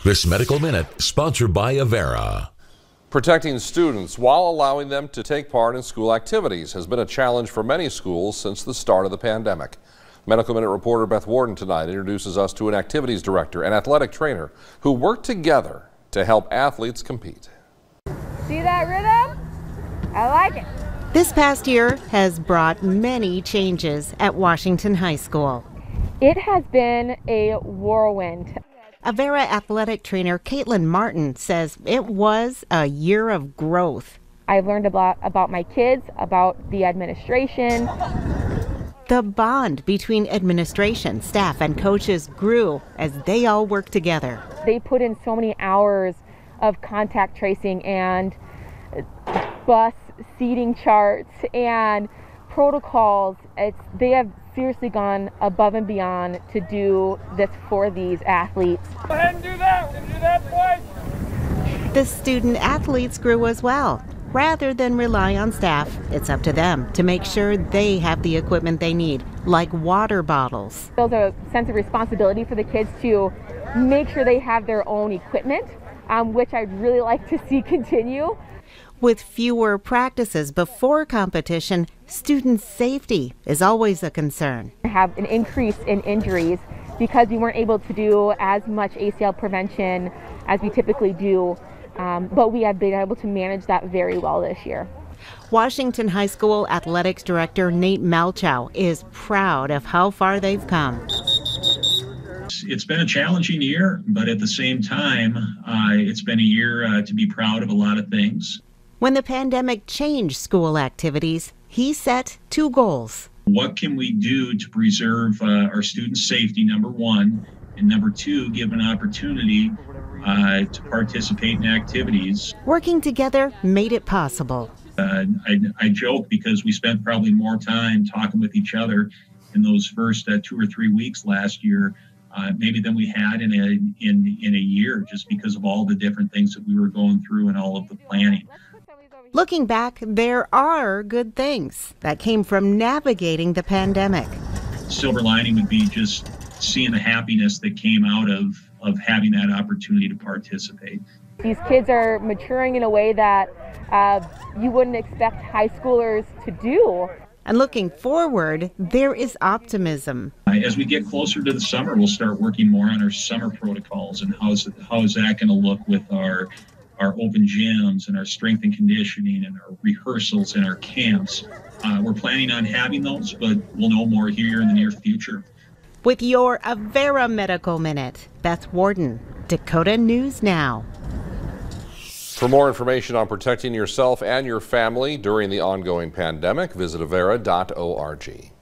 This Medical Minute, sponsored by Avera. Protecting students while allowing them to take part in school activities has been a challenge for many schools since the start of the pandemic. Medical Minute reporter Beth Warden tonight introduces us to an activities director and athletic trainer who work together to help athletes compete. See that rhythm? I like it. This past year has brought many changes at Washington High School. It has been a whirlwind. Avera athletic trainer Caitlyn Martin says it was a year of growth. I've learned about my kids, about the administration. The bond between administration, staff, and coaches grew as they all worked together. They put in so many hours of contact tracing and bus seating charts and protocols. They have seriously gone above and beyond to do this for these athletes. Go ahead and do that. We're going to do that, boys. The student athletes grew as well. Rather than rely on staff, it's up to them to make sure they have the equipment they need, like water bottles. There's a sense of responsibility for the kids to make sure they have their own equipment, which I'd really like to see continue. With fewer practices before competition, student safety is always a concern. Have an increase in injuries because we weren't able to do as much ACL prevention as we typically do, but we have been able to manage that very well this year. Washington High School Athletics Director Nate Malchow is proud of how far they've come. It's been a challenging year, but at the same time, it's been a year to be proud of a lot of things. When the pandemic changed school activities, he set 2 goals. What can we do to preserve our students' safety, number one, and number two, give an opportunity to participate in activities. Working together made it possible. I joke because we spent probably more time talking with each other in those first 2 or 3 weeks last year, maybe than we had in a year, just because of all the different things that we were going through and all of the planning. Looking back, there are good things that came from navigating the pandemic. Silver lining would be just seeing the happiness that came out of having that opportunity to participate. These kids are maturing in a way that you wouldn't expect high schoolers to do. And looking forward, there is optimism. As we get closer to the summer, we'll start working more on our summer protocols and how is that going to look with our open gyms and our strength and conditioning and our rehearsals and our camps. We're planning on having those, but we'll know more here in the near future. With your Avera Medical Minute, Beth Warden, Dakota News Now. For more information on protecting yourself and your family during the ongoing pandemic, visit avera.org.